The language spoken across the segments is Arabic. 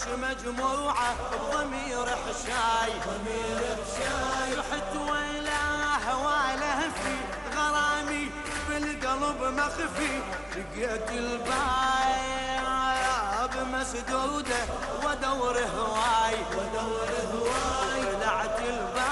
مجموعة بضمير حشاي رحت ويلاه واله في غرامي بالقلب مخفي لقيت الباب مسدودة ودور هواي طلعت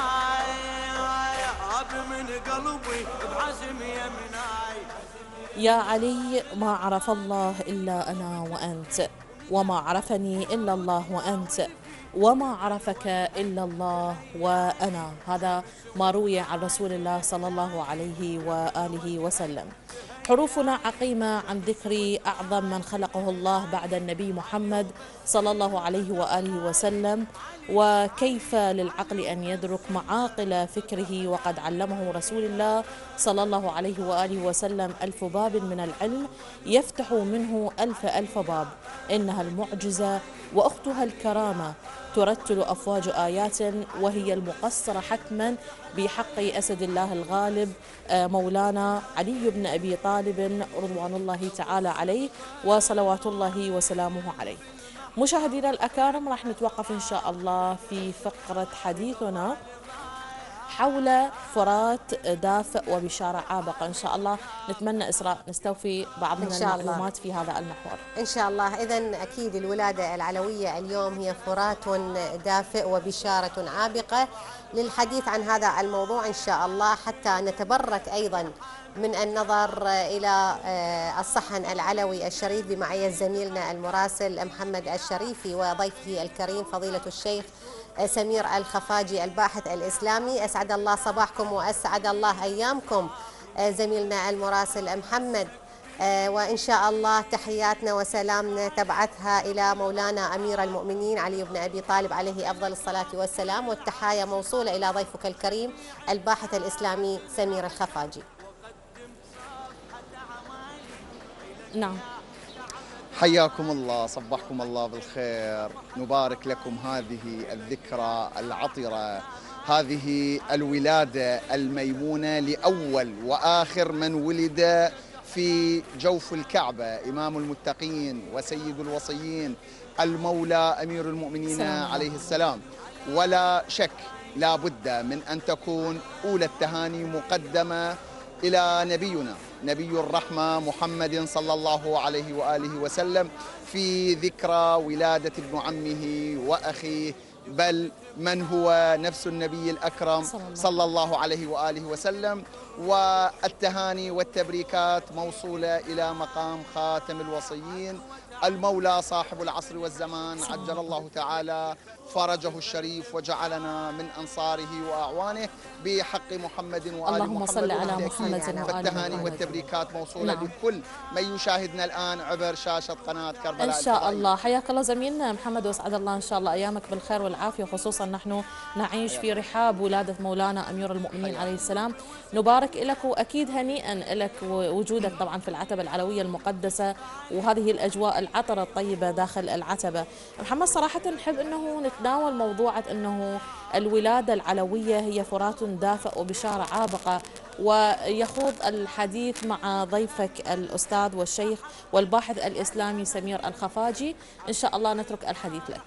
الباب من قلبي بعزم يمناي. يا علي ما عرف الله إلا أنا وأنت، وما عرفني إلا الله وأنت، وما عرفك إلا الله وأنا. هذا ما روي عن رسول الله صلى الله عليه وآله وسلم. حروفنا عقيمة عن ذكر أعظم من خلقه الله بعد النبي محمد صلى الله عليه وآله وسلم. وكيف للعقل أن يدرك معاقل فكره وقد علمه رسول الله صلى الله عليه وآله وسلم 1000 باب من العلم يفتح منه ألف باب. إنها المعجزة وأختها الكرامة ترتل أفواج آيات، وهي المقصرة حتما بحق أسد الله الغالب مولانا علي بن أبي طالب رضوان الله تعالى عليه وصلوات الله وسلامه عليه. مشاهدينا الأكارم، راح نتوقف إن شاء الله في فقرة حديثنا حول فرات دافئ وبشارة عابقة. إن شاء الله نتمنى إسراء نستوفي بعض من المعلومات في هذا المحور إن شاء الله. إذن أكيد الولادة العلوية اليوم هي فرات دافئ وبشارة عابقة. للحديث عن هذا الموضوع إن شاء الله حتى نتبرك أيضا من النظر إلى الصحن العلوي الشريف بمعية زميلنا المراسل محمد الشريفي وضيفه الكريم فضيلة الشيخ سمير الخفاجي الباحث الإسلامي. أسعد الله صباحكم وأسعد الله أيامكم زميلنا المراسل محمد. وإن شاء الله تحياتنا وسلامنا تبعثها إلى مولانا أمير المؤمنين علي بن أبي طالب عليه أفضل الصلاة والسلام، والتحايا موصولة إلى ضيفك الكريم الباحث الإسلامي سمير الخفاجي. نعم، حياكم الله، صبحكم الله بالخير. نبارك لكم هذه الذكرى العطرة، هذه الولادة الميمونة لأول وآخر من ولد في جوف الكعبة، إمام المتقين وسيد الوصيين المولى أمير المؤمنين عليه السلام. ولا شك لا بد من أن تكون أولى التهاني مقدمة إلى نبينا نبي الرحمة محمد صلى الله عليه وآله وسلم في ذكرى ولادة ابن عمه وأخيه، بل من هو نفس النبي الأكرم صلى الله عليه وآله وسلم. والتهاني والتبريكات موصولة إلى مقام خاتم الوصيين المولى صاحب العصر والزمان، عجل الله تعالى فرجه الشريف وجعلنا من أنصاره وأعوانه بحق محمد وآل محمد. اللهم صل على محمد وآل فالتهاني والتبريكات موصولة لكل من يشاهدنا الآن عبر شاشة قناة كربلاء إن شاء الله. حياك الله زميلنا محمد، واسعد الله إن شاء الله أيامك بالخير والعافية، خصوصا نحن نعيش في رحاب ولادة مولانا أمير المؤمنين عليه السلام. نبارك لك، وأكيد هنيئا لك وجودك طبعا في العتبة العلوية المقدسة وهذه الأجواء العطرة الطيبة داخل العتبة. محمد، صراحة نحب أنه نتناول موضوعة أنه الولادة العلوية هي فرات دافئ وبشارة عابقة، ويخوض الحديث مع ضيفك الأستاذ والشيخ والباحث الإسلامي سمير الخفاجي. إن شاء الله نترك الحديث لك.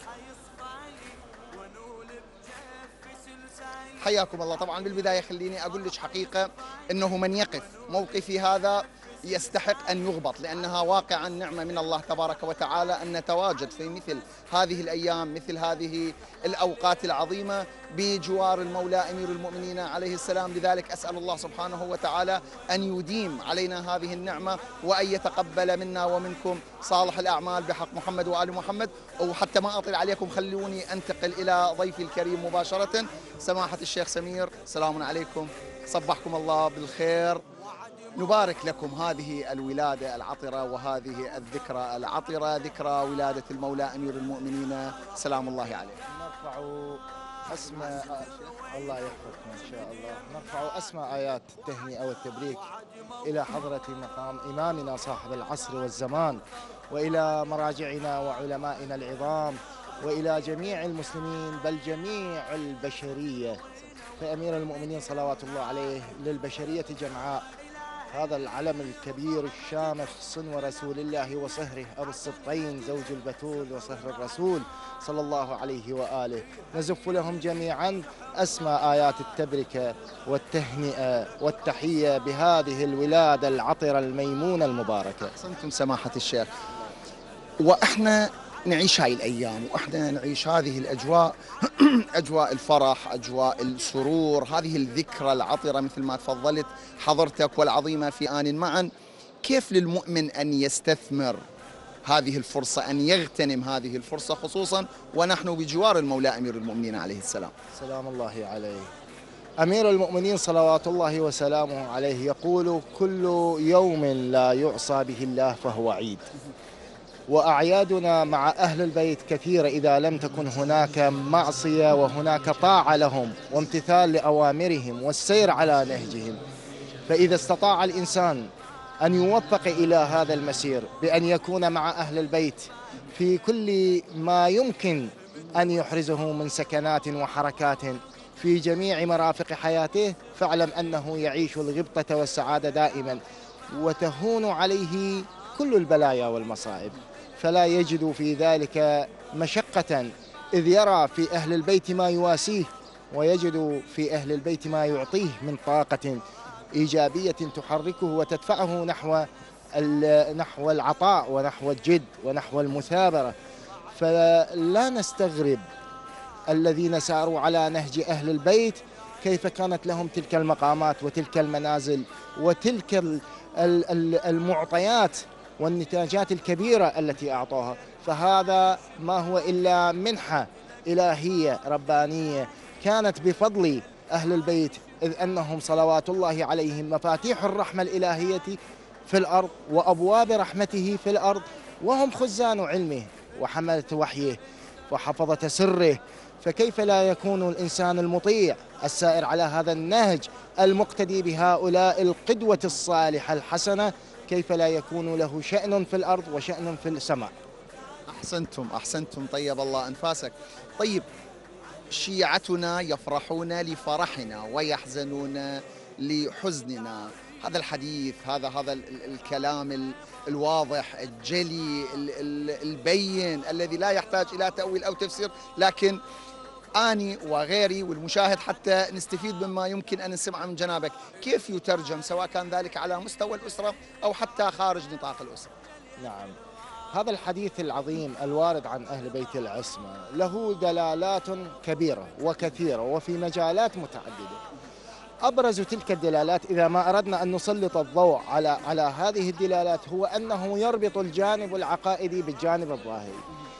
حياكم الله. طبعا بالبداية خليني أقول لك حقيقة أنه من يقف موقفي هذا يستحق أن يغبط، لأنها واقعا نعمة من الله تبارك وتعالى أن نتواجد في مثل هذه الأيام، مثل هذه الأوقات العظيمة بجوار المولى أمير المؤمنين عليه السلام. لذلك أسأل الله سبحانه وتعالى أن يديم علينا هذه النعمة وأن يتقبل منا ومنكم صالح الأعمال بحق محمد وآل محمد. وحتى ما أطيل عليكم خلوني أنتقل إلى ضيفي الكريم مباشرة سماحة الشيخ سمير. السلام عليكم، صبحكم الله بالخير. نبارك لكم هذه الولادة العطرة وهذه الذكرى العطرة، ذكرى ولادة المولى أمير المؤمنين سلام الله عليه. نرفع أسماء، الله يحفظكم إن شاء الله، نرفع أسماء آيات التهنئة والتبريك إلى حضرة مقام إمامنا صاحب العصر والزمان، وإلى مراجعنا وعلمائنا العظام، وإلى جميع المسلمين بل جميع البشرية. فأمير المؤمنين صلوات الله عليه للبشرية جمعاء، هذا العلم الكبير الشامخ صنو رسول الله وصهره أبو السبطين زوج البتول وصهر الرسول صلى الله عليه وآله. نزف لهم جميعا أسمى آيات التبركة والتهنئة والتحية بهذه الولادة العطرة الميمونة المباركة. أحسنتم سماحة الشيخ. وإحنا نعيش هاي الأيام وإحنا نعيش هذه الأجواء أجواء الفرح، أجواء السرور، هذه الذكرى العطرة مثل ما تفضلت حضرتك والعظيمة في آن معا. كيف للمؤمن أن يستثمر هذه الفرصة، أن يغتنم هذه الفرصة، خصوصا ونحن بجوار المولى أمير المؤمنين عليه السلام؟ سلام الله عليه. أمير المؤمنين صلوات الله وسلامه عليه يقول: كل يوم لا يعصى به الله فهو عيد. وأعيادنا مع أهل البيت كثيرة إذا لم تكن هناك معصية وهناك طاعة لهم وامتثال لأوامرهم والسير على نهجهم. فإذا استطاع الإنسان أن يوفق إلى هذا المسير بأن يكون مع أهل البيت في كل ما يمكن أن يحرزه من سكنات وحركات في جميع مرافق حياته، فاعلم أنه يعيش الغبطة والسعادة دائما، وتهون عليه كل البلايا والمصائب، فلا يجد في ذلك مشقة، إذ يرى في أهل البيت ما يواسيه، ويجد في أهل البيت ما يعطيه من طاقة إيجابية تحركه وتدفعه نحو العطاء ونحو الجد ونحو المثابرة. فلا نستغرب الذين ساروا على نهج أهل البيت كيف كانت لهم تلك المقامات وتلك المنازل وتلك المعطيات والنتاجات الكبيرة التي أعطوها. فهذا ما هو إلا منحة إلهية ربانية كانت بفضل أهل البيت، إذ أنهم صلوات الله عليهم مفاتيح الرحمة الإلهية في الأرض وأبواب رحمته في الأرض، وهم خزان علمه وحملة وحيه وحفظة سره. فكيف لا يكون الإنسان المطيع السائر على هذا النهج المقتدي بهؤلاء القدوة الصالحة الحسنة، كيف لا يكون له شأن في الأرض وشأن في السماء؟ أحسنتم طيب الله أنفاسك. طيب، شيعتنا يفرحون لفرحنا ويحزنون لحزننا. هذا الحديث، هذا الكلام الواضح الجلي البين الذي لا يحتاج إلى تأويل أو تفسير، لكن أني وغيري والمشاهد حتى نستفيد مما يمكن أن نسمعه من جنابك، كيف يترجم سواء كان ذلك على مستوى الأسرة أو حتى خارج نطاق الأسرة؟ نعم، هذا الحديث العظيم الوارد عن أهل بيت العصمة له دلالات كبيرة وكثيرة وفي مجالات متعددة. أبرز تلك الدلالات إذا ما أردنا أن نسلط الضوء على هذه الدلالات هو أنه يربط الجانب العقائدي بالجانب الظاهري.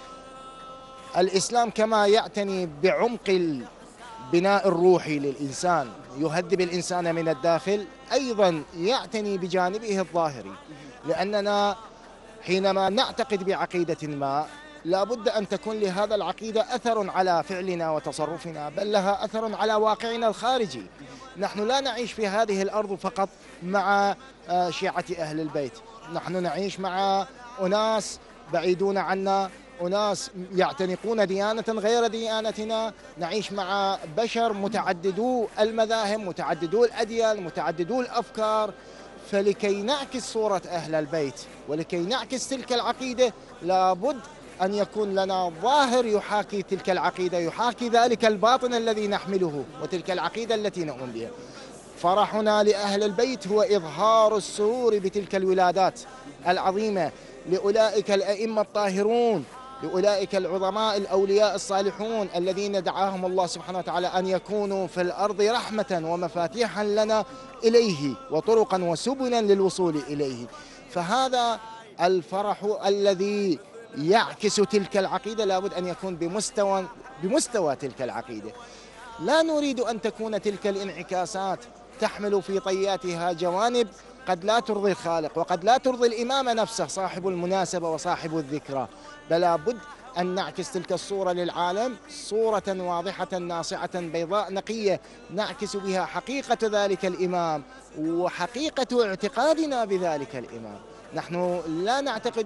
الإسلام كما يعتني بعمق البناء الروحي للإنسان، يهذب الإنسان من الداخل، أيضا يعتني بجانبه الظاهري، لأننا حينما نعتقد بعقيدة ما لابد أن تكون لهذا العقيدة أثر على فعلنا وتصرفنا، بل لها أثر على واقعنا الخارجي. نحن لا نعيش في هذه الأرض فقط مع شيعة أهل البيت، نحن نعيش مع أناس بعيدون عنا، أناس يعتنقون ديانة غير ديانتنا، نعيش مع بشر متعددو المذاهب متعددو الأديان متعددو الأفكار. فلكي نعكس صورة أهل البيت ولكي نعكس تلك العقيدة لابد أن يكون لنا ظاهر يحاكي تلك العقيدة، يحاكي ذلك الباطن الذي نحمله وتلك العقيدة التي نؤمن بها. فرحنا لأهل البيت هو إظهار السرور بتلك الولادات العظيمة لأولئك الأئمة الطاهرون، لأولئك العظماء الأولياء الصالحون الذين دعاهم الله سبحانه وتعالى أن يكونوا في الأرض رحمة ومفاتيحا لنا إليه وطرقا وسبلا للوصول إليه. فهذا الفرح الذي يعكس تلك العقيدة لابد أن يكون بمستوى تلك العقيدة. لا نريد أن تكون تلك الانعكاسات تحمل في طياتها جوانب قد لا ترضي الخالق وقد لا ترضي الإمام نفسه صاحب المناسبة وصاحب الذكرى، بل لابد أن نعكس تلك الصورة للعالم صورة واضحة ناصعة بيضاء نقية نعكس بها حقيقة ذلك الإمام وحقيقة اعتقادنا بذلك الإمام. نحن لا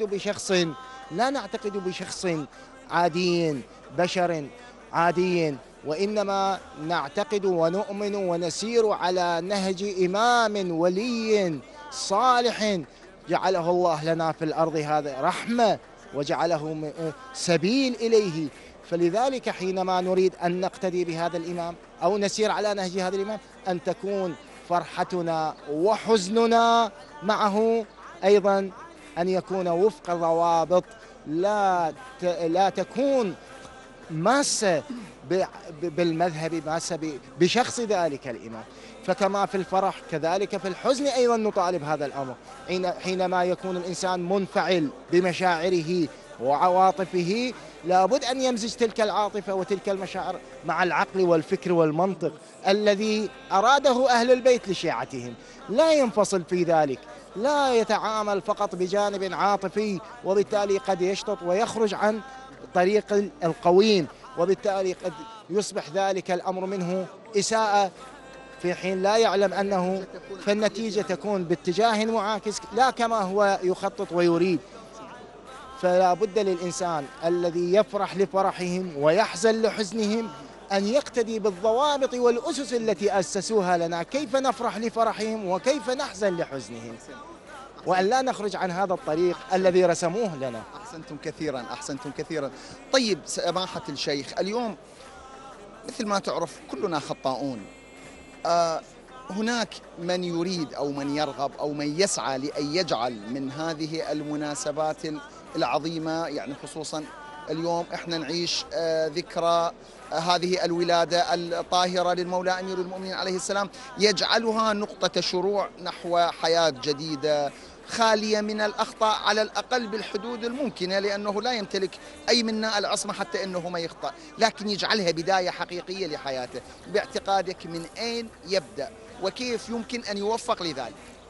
نعتقد بشخص عادي، بشر عادي، وإنما نعتقد ونؤمن ونسير على نهج إمام ولي صالح جعله الله لنا في الأرض هذا رحمة وجعله سبيل إليه. فلذلك حينما نريد أن نقتدي بهذا الإمام أو نسير على نهج هذا الإمام أن تكون فرحتنا وحزننا معه أيضا أن يكون وفق ضوابط، لا تكون ماسة بالمذهب، ماسة بشخص ذلك الإمام. فكما في الفرح كذلك في الحزن أيضا نطالب هذا الأمر. حينما يكون الإنسان منفعل بمشاعره وعواطفه لابد أن يمزج تلك العاطفة وتلك المشاعر مع العقل والفكر والمنطق الذي أراده أهل البيت لشيعتهم، لا ينفصل في ذلك، لا يتعامل فقط بجانب عاطفي، وبالتالي قد يشطط ويخرج عن طريق القويم، وبالتالي قد يصبح ذلك الأمر منه إساءة في حين لا يعلم أنه، فالنتيجة تكون باتجاه معاكس لا كما هو يخطط ويريد. فلا بد للإنسان الذي يفرح لفرحهم ويحزن لحزنهم أن يقتدي بالضوابط والأسس التي أسسوها لنا، كيف نفرح لفرحهم وكيف نحزن لحزنهم، وأن لا نخرج عن هذا الطريق الذي رسموه لنا. أحسنتم كثيرا، أحسنتم كثيرا. طيب سماحة الشيخ، اليوم مثل ما تعرف كلنا خطاؤون، هناك من يريد أو من يرغب أو من يسعى لأن يجعل من هذه المناسبات العظيمة، يعني خصوصا اليوم احنا نعيش ذكرى هذه الولادة الطاهرة للمولى أمير المؤمنين عليه السلام، يجعلها نقطة شروع نحو حياة جديدة خالية من الأخطاء على الأقل بالحدود الممكنة، لأنه لا يمتلك أي منا العصمة حتى أنه ما يخطأ، لكن يجعلها بداية حقيقية لحياته. باعتقادك من أين يبدأ وكيف يمكن أن يوفق لذلك؟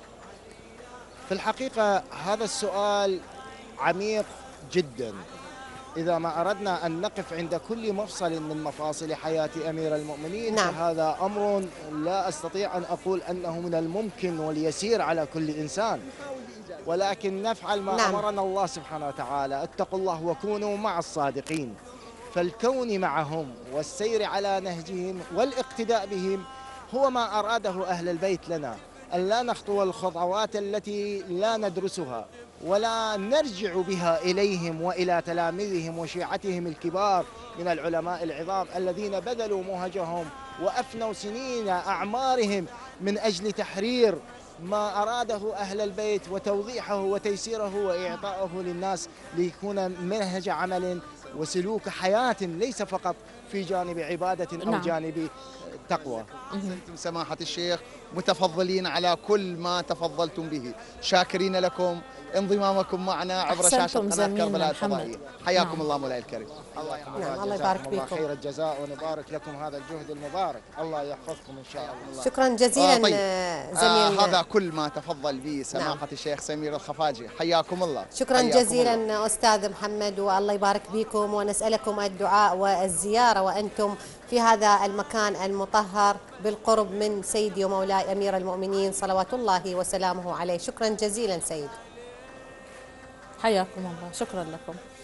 في الحقيقة هذا السؤال عميق جدا. إذا ما أردنا أن نقف عند كل مفصل من مفاصل حياة أمير المؤمنين فهذا أمر لا أستطيع أن أقول أنه من الممكن واليسير على كل إنسان، ولكن نفعل ما أمرنا الله سبحانه وتعالى: اتقوا الله وكونوا مع الصادقين. فالكون معهم والسير على نهجهم والاقتداء بهم هو ما أراده أهل البيت لنا، أن لا نخطو الخطوات التي لا ندرسها ولا نرجع بها إليهم وإلى تلاميذهم وشيعتهم الكبار من العلماء العظام الذين بذلوا مهجهم وأفنوا سنين أعمارهم من أجل تحرير ما أراده أهل البيت وتوضيحه وتيسيره وإعطائه للناس ليكون منهج عمل وسلوك حياة، ليس فقط في جانب عبادة أو جانب تقوى. أنتم سماحة الشيخ متفضلين على كل ما تفضلتم به، شاكرين لكم انضمامكم معنا عبر شاشة قناة كربلاء الفضائية. حياكم الله مولاي الكريم. الله يبارك فيكم. خير الجزاء ونبارك لكم هذا الجهد المبارك، الله يحفظكم إن شاء الله. شكرا جزيلا زميل. هذا كل ما تفضل به سماحة الشيخ سمير الخفاجي، حياكم الله. شكرا جزيلا أستاذ محمد، والله يبارك بكم، ونسألكم الدعاء والزيارة وأنتم في هذا المكان المطهر بالقرب من سيدي ومولاي أمير المؤمنين صلوات الله وسلامه عليه. شكرا جزيلا سيد. حياكم الله، شكرا لكم.